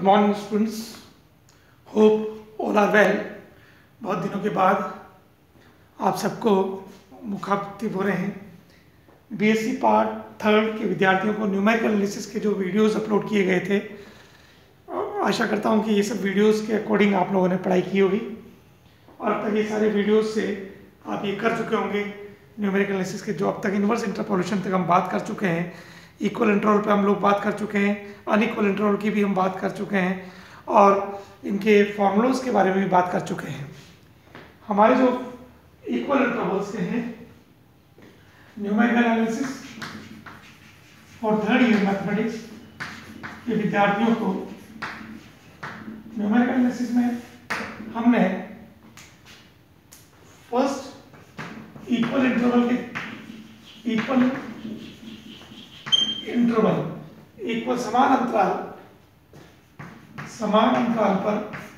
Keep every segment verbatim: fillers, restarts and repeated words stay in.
Good morning students, hope all are well. बहुत दिनों के बाद आप सबको मुखातिब हो रहे हैं। बीएससी पार्ट थर्ड के विद्यार्थियों को न्यूमेरिकल एनालिसिस के जो वीडियोस अपलोड किए गए थे, आशा करता हूं कि ये सब वीडियोस के अकॉर्डिंग आप लोगों ने पढ़ाई की होगी और अब तक ये सारे वीडियोस से आप ये कर चुके होंगे। न्यूमेरिकल एनालिसिस के जो अब तक इन्वर्स इंटरपोलेशन तक हम बात कर चुके हैं, इक्वल इंटरवल पे हम लोग बात कर चुके हैं, अनइक्वल इंटरवल की भी हम बात कर चुके हैं और इनके फॉर्मूलोज के बारे में भी बात कर चुके हैं। हमारे जो इक्वल इंटरवल्स के हैं न्यूमेरिकल एनालिसिस और थर्ड ईयर मैथमेटिक्स के विद्यार्थियों को न्यूमेरिकल एनालिसिस में हमने फर्स्ट इक्वल इंटरवल के इक्वल इंटरवल इक्वल समान अंतराल समान अंतराल पर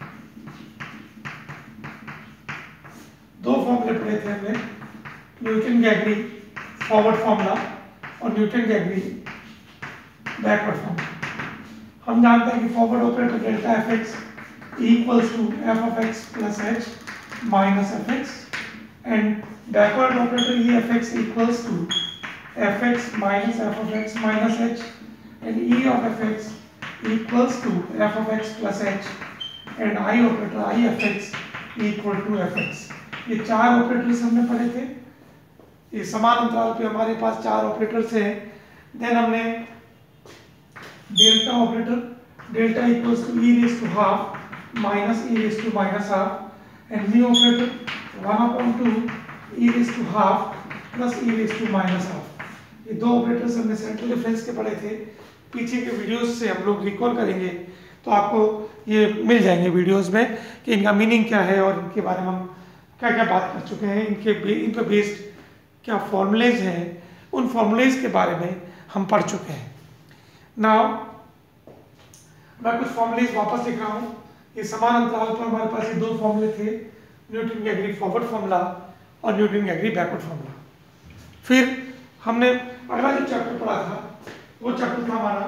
दो फॉर्मूले पढ़े थे हमने, न्यूटन गैगरी फॉरवर्ड फॉर्मूला और न्यूटन गैगरी बैकवर्ड फॉर्मूला। हम जानते हैं कि forward operator delta F X equals to F of X plus H minus F X and backward operator E F X equals to fx minus f of x minus h and e of fx equals to f of x plus h and I operator I f x equal to fx। ये चार operators हमने पढ़े थे। ये समान अंतराल पे हमारे पास चार ऑपरेटर्स हैं। देन हमने delta operator delta equals to e raise to half minus e raise to minus half and mu operator one upon two e raise to half plus e raise to minus half. ये दो operators हमने central difference के पढ़े थे। पीछे के videos से हम लोग रिकॉल करेंगे तो आपको ये मिल जाएंगे वीडियोस में कि इनका मीनिंग क्या है और इनके बारे में हम क्या क्या बात कर चुके हैं, इनके इन पर बेस्ड क्या फॉर्मूलेज हैं, उन फॉर्मूलेज के बारे में हम पढ़ चुके हैं। नाउ मैं कुछ फॉर्मूलेज वापस लिख रहा हूँ। ये समान अंतराल पर हमारे पास ये दो फॉर्मूले थे, न्यूटन गैगरी फॉरवर्ड फॉर्मूला और न्यूटन गैगरी बैकवर्ड फॉर्मूला। फिर हमने अगला जो चैप्टर पढ़ा था वो चैप्टर था हमारा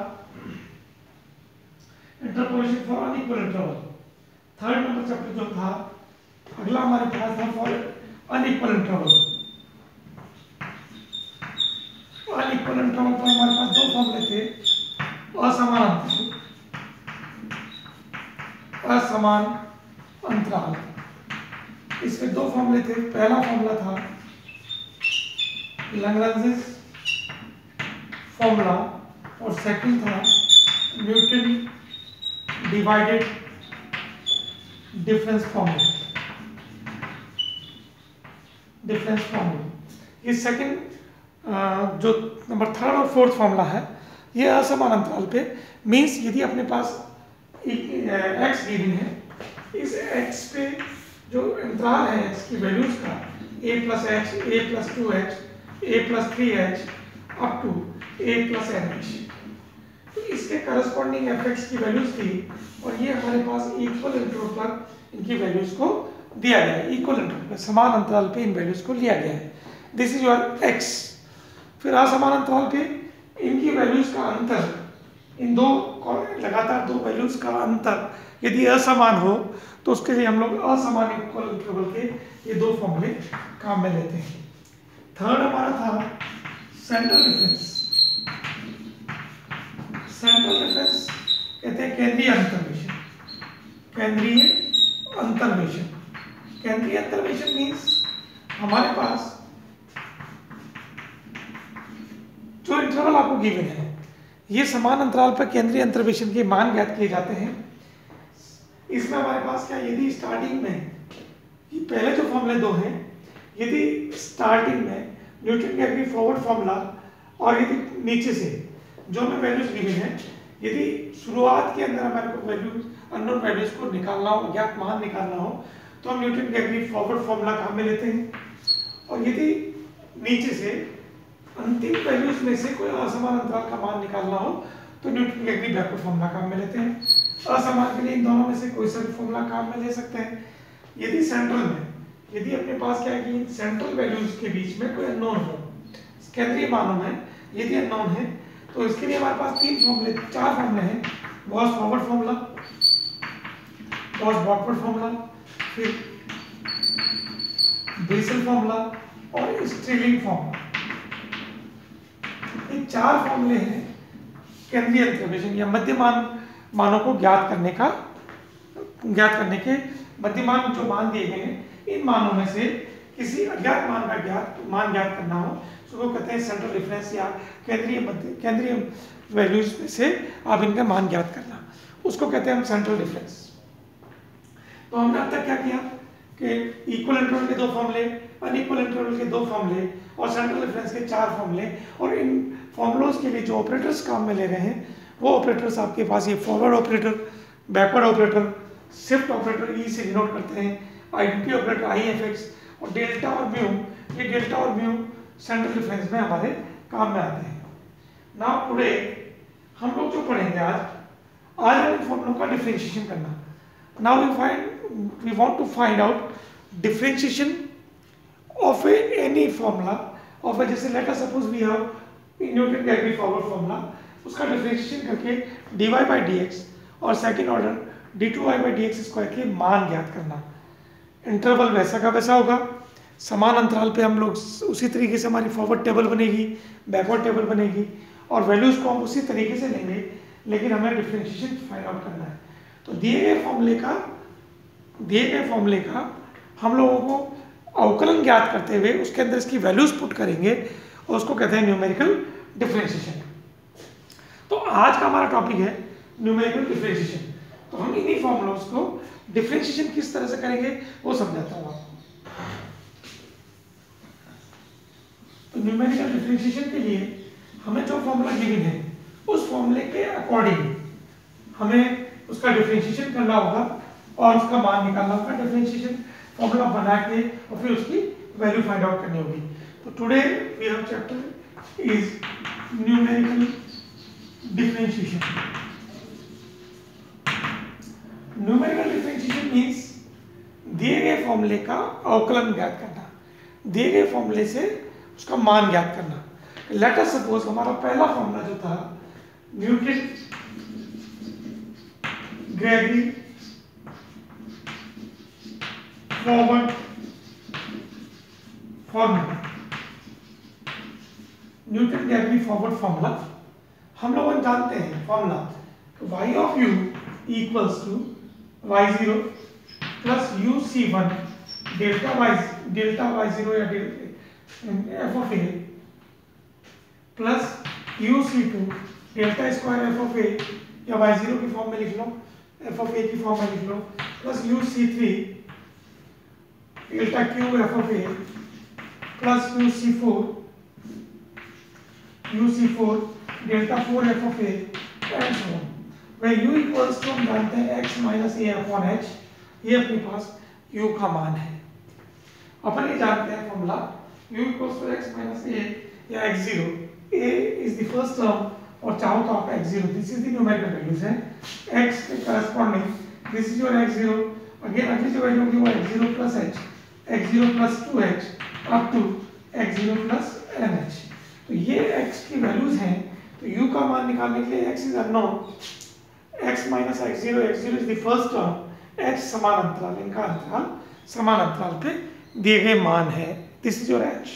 interpolation for unequal interval. Third number chapter जो था अगला हमारे पास था for unequal interval. Unequal interval पर हमारे पास दो फॉर्मूले थे, असमान अंतराल असमान अंतराल। इसमें दो फॉर्मूले थे। पहला फॉर्मूला था लैग्रेंज फॉर्मूला और सेकंड था Newton divided difference formula difference formula. ये सेकंड जो नंबर थर्ड और फोर्थ फॉर्मूला है ये असमान अंतराल पे मींस यदि अपने पास एक्स गिवन है, इस एक्स पे जो अंतराल है एक्स की वैल्यूज का a plus H A plus two H a plus three H up to a plus N H, तो इसके करस्पॉन्डिंग fx की वैल्यूज थी और ये हमारे पास इक्वल इंटरवल पर इनकी वैल्यूज को दिया गया है। इक्वल इंटरवल पे समान अंतराल पे इन वैल्यूज को लिया गया है। This is your x। फिर असमान अंतराल पे इनकी वैल्यूज का अंतर, इन दो लगातार दो वैल्यूज का अंतर यदि असमान हो तो उसके लिए हम लोग असमान इक्वल इंटरवल के ये दो फॉर्मूले काम में लेते हैं। थर्ड हमारा था सेंट्रल डिफरेंस। सेंट्रल डिफरेंस कहते हैं केंद्रीय अंतर्वेशन। केंद्रीय अंतर्वेशन केंद्रीय अंतर्वेशन मींस हमारे पास जो इंटरवल आपको गिवन है ये समान अंतराल पर केंद्रीय अंतर्वेशन के मान ज्ञात किए जाते हैं। इसमें हमारे पास क्या, यदि स्टार्टिंग में ये पहले जो फॉर्मूले दो हैं, यदि स्टार्टिंग में न्यूटन गैगरी फॉरवर्ड फॉर्मूला और यदि नीचे से जो हमें वैल्यूज गिवन है, यदि शुरुआत के अंदर हमारे को वैल्यूज अननोन वैल्यूज को निकालना हो, अज्ञात मान निकालना हो तो हम न्यूटन गैगरी फॉरवर्ड फॉर्मूला काम में लेते हैं। और यदि नीचे से अंतिम वैल्यूज में से कोई असमान अंतराल का मान निकालना हो तो न्यूटन गैगरी बैकवर्ड फॉर्मूला काम में लेते हैं। असमान के लिए इन दोनों में से कोई सा भी फॉर्मूला काम में ले सकते हैं। यदि सेंट्रल में यदि अपने पास क्या है कि सेंट्रल वैल्यूज के बीच में कोई अननोन हो, केंद्रीय मानों में यदि अननोन है तो इसके लिए हमारे पास तीन फॉर्मूले चार फॉर्मूले हैं। Gauss forward formula, Gauss backward formula, फिर बेसल फॉर्मूला और स्ट्रीलिंग फॉर्मूला। ये चार फॉर्मूले हैं केंद्रीय अंतर्वेशन या मध्यमान मानों को ज्ञात करने का ज्ञात करने के मध्यमान जो मान दिए गए हैं, इन मानों में से किसी अज्ञात मान का ज्ञात मान ज्ञात करना हो तो वो कहते हैं सेंट्रल रेफरेंस या केंद्रीय मध्य केंद्रीय वैल्यूज में से आप इनका मान ज्ञात करना, उसको कहते हैं हम सेंट्रल रेफरेंस। तो हमने अब तक क्या किया कि इक्वल इंटरवल के दो फॉर्मूले, अनइक्वल इंटरवल के दो फॉर्मूले और सेंट्रल रेफरेंस के चार फॉर्मूले, और इन फॉर्मूलोज के लिए जो ऑपरेटर्स काम में ले रहे हैं वो ऑपरेटर्स आपके पास ये forward operator, backward operator, shift operator E से डिनोट करते हैं, identity operator I F X, और डेल्टा और म्यू, ये डेल्टा और म्यू सेंट्रल रेफरेंस में हमारे काम में आते हैं। नाउ टुडे हम लोग जो पढ़ेंगे आज आज हम इन फॉर्मूलों का डिफरेंशिएशन करना। Now we find we want to find out differentiation of a any formula of a, जैसे let us suppose we have Newton Gregory forward formula, उसका डिफरेंशिएशन करके dy बाई डी एक्स और second order D two Y by D X square के मान ज्ञात करना। Interval वैसा का वैसा होगा, समान अंतराल पे हम लोग उसी तरीके से हमारी फॉरवर्ड टेबल बनेगी, बैकवर्ड टेबल बनेगी, और वैल्यूज को हम उसी तरीके से लेंगे, लेकिन हमें डिफरेंशिएशन फाइंड आउट करना है। तो दिए गए फॉर्मूले का दिए गए फॉर्मूले का हम लोगों को अवकलन ज्ञात करते हुए उसके अंदर इसकी वैल्यूज पुट करेंगे और उसको कहते हैं न्यूमेरिकल डिफरेंशिएशन। तो आज का हमारा टॉपिक है न्यूमेरिकल डिफरेंशिएशन। तो हम इन्हीं फॉर्मूलोज को डिफरेंशिएशन किस तरह से करेंगे वो समझाता हूँ आपको। तो न्यूमेरिकल डिफरेंशिएशन के लिए हमें जो फॉर्मूला गिवन है उस फॉर्मूले के अकॉर्डिंग हमें उसका डिफरेंशिएशन करना होगा और उसका मान निकालना होगा, डिफरेंशिएशन फॉर्मूला बना के और फिर उसकी वैल्यू फाइंड आउट करनी होगी। तो today we have chapter is numerical differentiation. Numerical differentiation means दिए गए फॉर्मूले का अवकलन ज्ञात करना, दिए गए फॉर्मूले से उसका मान ज्ञात करना। लेट अस सपोज हमारा पहला फॉर्मूला जो था Newton Gregory forward formula, Newton Gregory forward formula हम लोग जानते हैं formula y of u equals to y zero plus u c one delta y delta y zero या f of a plus u c two delta square f of a या y zero की form में लिख लो, F of ए की form में लिख लो, plus u c three delta cube f of a plus u c four u c four delta four f of a and so on. where u equals to हम जानते हैं x minus a upon h, ये अपने पास u का मान है। अपन ये जानते हैं formula u equals to x minus a या x zero, a is the first term और चाहो तो आप x zero, this is the numerical values है, x के corresponding this is your x zero, again अगली जो वैल्यू होगी वो x zero plus h, x zero plus two h up to x zero plus n h। तो ये x की values हैं, तो u का मान निकालने के लिए x is unknown, x minus x zero, x zero is the first term, h समान अंतराल, इनका अंतराल समान अंतराल पे दिए गए मान है, this is your h।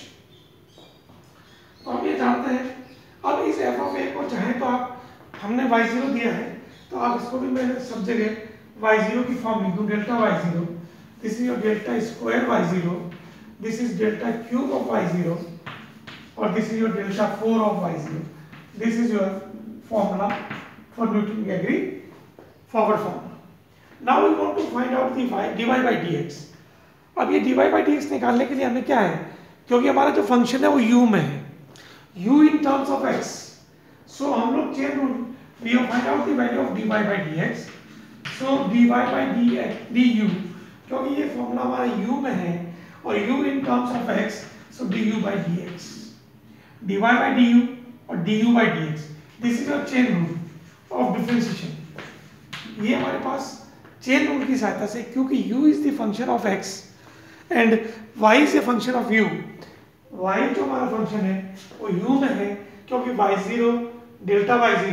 तो हम ये जानते हैं, अब इस f of a को चाहे तो आप, हमने y ज़ीरो दिया है तो आप इसको भी मैं सब जगह y ज़ीरो की फॉर्म लिख दूं, delta y zero, this is your delta square y zero, this is delta cube of y zero और this is your delta four of y zero, this is your formula for Newton-Gagry forward formula. Now we want to find out the y dy by dx। अब ये dy by dx निकालने के लिए हमें क्या है, क्योंकि हमारा जो फंक्शन है वो u में है, u in terms of x, so हम लोग chain rule we have find out the value of dy by dx, so dy by dx du, क्योंकि ये फॉर्मूला हमारा u में है और u in terms of x, so du by dx, dy by du और du by dx, this is your chain rule of differentiation. ये हमारे पास chain rule की सहायता से, क्योंकि u is the function of x and y is a function of u, y जो हमारा function है वो u में है, क्योंकि y zero delta y zero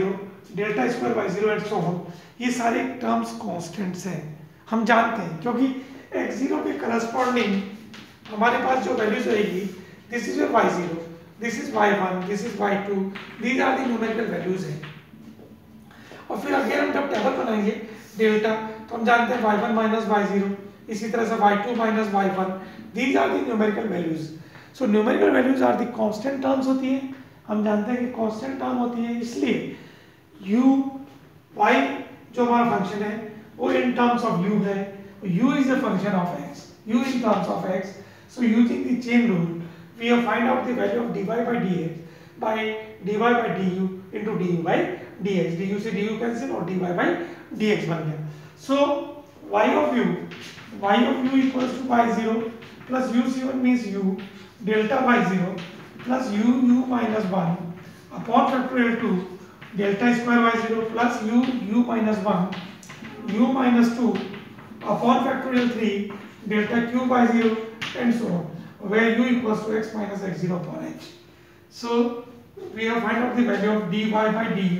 delta square by zero and so on, ये सारे टर्म्स कॉन्स्टेंट्स हैं, हम जानते हैं, क्योंकि एक्स जीरो के करस्पॉन्डिंग हमारे पास जो वैल्यूज रहेगी, this is your y zero, this is y one, this is y two, these are the numerical values हैं। और फिर अगर हम जब टेबल बनाएंगे डेल्टा, तो हम जानते हैं y one minus y zero, इसी तरह से y two minus y one, these are the numerical values. So numerical values are the constant terms होती हैं, हम जानते हैं कि कांस्टेंट टर्म होती है, इसलिए u y जो हमारा फंक्शन है वो इन टर्म्स ऑफ u है, u is a function of x, u in terms of x, so using the chain rule we have find out the value of dy by dx by dy by du into du by dx, du से du cancel और dy by dx बन गया। so y of u y of u equals to y zero plus u c one means u delta y zero plus u u minus one upon factorial two delta square y zero plus u u minus one u minus two upon factorial three delta cube y zero and so on, where u equals to x minus x zero upon h. So we have find out the value of dy by du.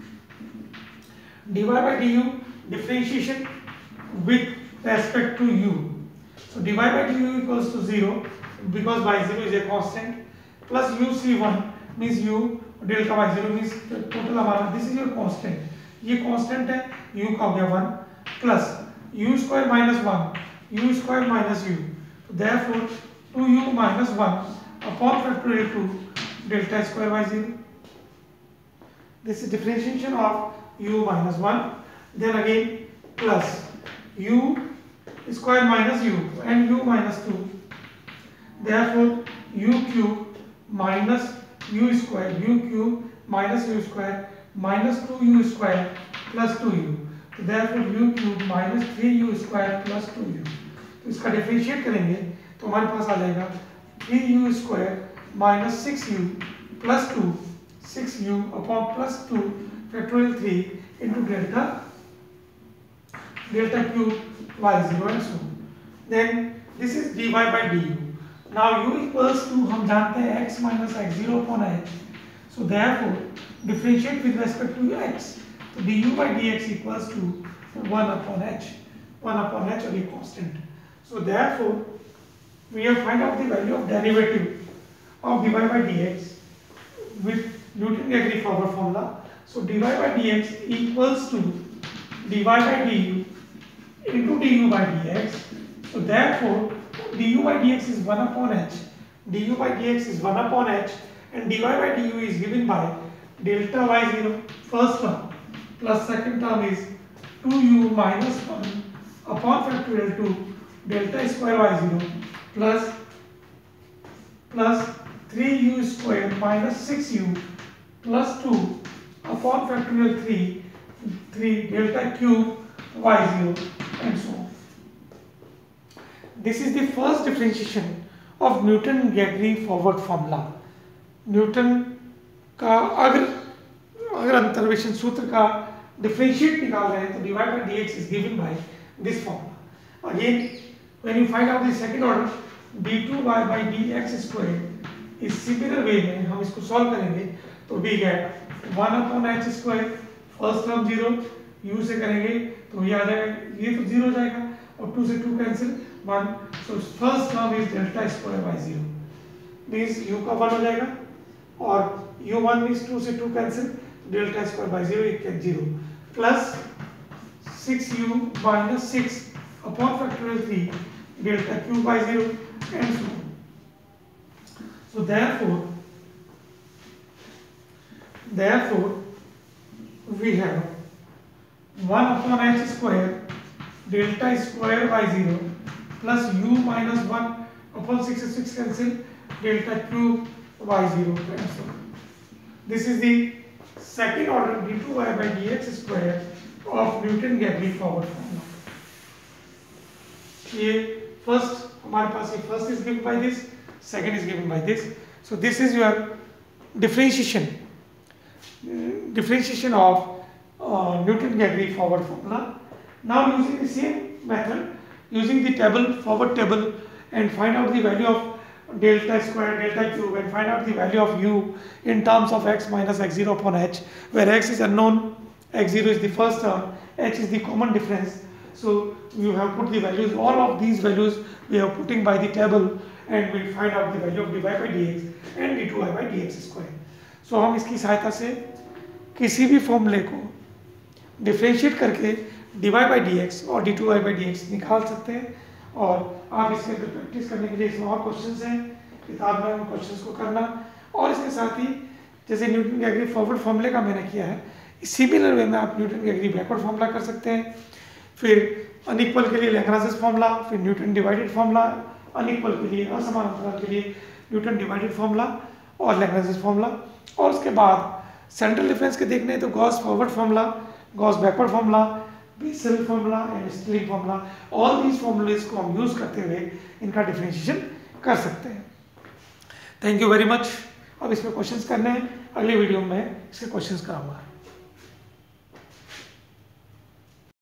dy by du differentiation with respect to u. So dy by du equals to zero because y zero is a constant plus u c one means u delta y zero means total हमारा, this is your constant, ये constant है, u का हो गया one plus u square minus one u square minus u, therefore two u minus one upon factorial two delta square y zero, this is differentiation of u minus one, then again plus u square minus u and u minus two, therefore u cube minus u square, u cube minus u square minus two u square plus two u, so therefore u cube minus three u square plus two u। तो इसका differentiate करेंगे तो हमारे पास आ जाएगा three u square minus six u plus two, six u upon plus two factorial three into delta delta cube y zero and so on। Then this is dy by du। Now u equals to, हम जानते हैं x minus x zero upon h, so therefore differentiate with respect to x, so du by dx equals to one upon h, one upon h और ये constant, so therefore we have find out the value of derivative of dy by dx with Newton-Raphson forward formula, so dy by dx equals to dy by du into du by dx, so therefore du by dx is one upon h, du by dx is one upon h and dy by du is given by delta y zero first term plus second term is two u minus one upon factorial two delta square y zero plus plus three u square minus six u plus two upon factorial three three delta cube y zero and so on। This is the first differentiation of Newton-Raphson forward formula। न्यूटन का अगर अगर अंतर्वेशन सूत्र का differentiate निकाल रहे हैं तो dy by dx is given by this formula। Again, when you find out the second order d two y by dx square, इस सिमिलर वे में हम इसको सॉल्व करेंगे तो we get one upon h square, first term zero, u से करेंगे तो ये आ जाएगा, ये तो जीरो जाएगा और टू से two cancel one, so first term is delta square by zero, means u का वन हो जाएगा और u वन means टू से two cancel, delta square by zero equal zero plus six u minus six upon factorial three delta cube by zero and so on। So therefore therefore we have one upon h square delta square by zero plus u minus one upon six six cancel delta cube y zero and so on। This is the second order d two y by dx square of Newton-Raphson forward formula। ये first हमारे पास ये first is given by this, second is given by this, so this is your differentiation differentiation of uh, Newton-Raphson forward formula। Now using the same method, using the table forward table and find out the value of delta square, delta cube, and find out the value of u in terms of x minus x zero upon h, where x is unknown, x zero is the first term, h is the common difference. So you have put the values, all of these values we are putting by the table, and we find out the value of dy by dx and d two y by dx square. So हम इसकी सहायता से किसी भी फॉर्मूले को differentiate करके dy by dx और d two y by dx निकाल सकते हैं। और आप इसके अंदर प्रैक्टिस करने के लिए इसमें और क्वेश्चंस हैं किताब में, उन क्वेश्चंस को करना। और इसके साथ ही जैसे न्यूटन के एग्री फॉरवर्ड फॉर्मूले का मैंने किया है, सिमिलर वे में आप न्यूटन के एग्री बैकवर्ड फॉर्मूला कर सकते हैं। फिर अनइक्वल के लिए लैग्रांज फॉर्मूला, फिर न्यूटन डिवाइडेड फॉर्मूला, अनइक्वल के लिए असमान अंतराल के लिए न्यूटन डिवाइडेड फॉर्मूला और लैग्रांज फॉर्मूला। और उसके बाद सेंट्रल डिफरेंस के देखने हैं तो Gauss forward formula, Gauss backward formula, Bessel formula and Stirling formula, all these formulae को हम यूज करते हुए इनका डिफरेंशिएशन कर सकते हैं। Thank you very much. अब इसमें क्वेश्चंस करने हैं, अगली वीडियो में इसके क्वेश्चंस कराऊंगा।